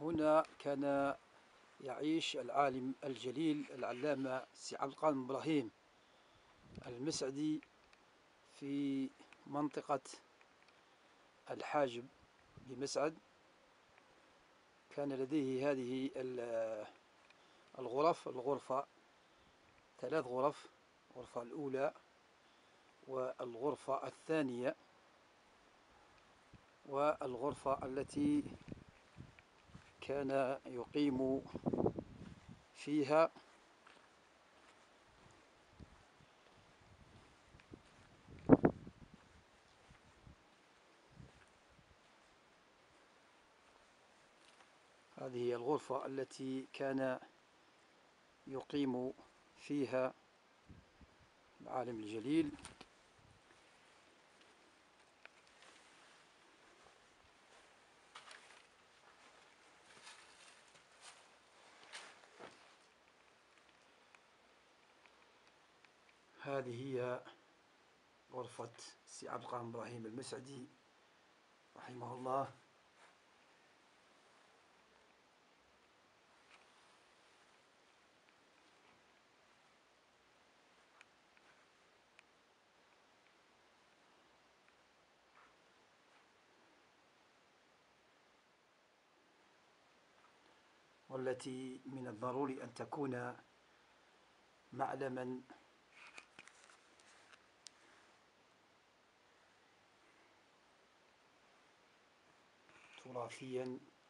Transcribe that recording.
هنا كان يعيش العالم الجليل العلامة سي عبد القادر إبراهيم المسعدي في منطقة الحاجب بمسعد. كان لديه هذه الغرفة 3 غرف: الغرفة الأولى والغرفة الثانية والغرفة التي كان يقيم فيها. هذه هي الغرفة التي كان يقيم فيها العالم الجليل. هذه هي غرفة سي عبد القادر إبراهيم المسعدي رحمه الله. والتي من الضروري أن تكون معلما تراثيا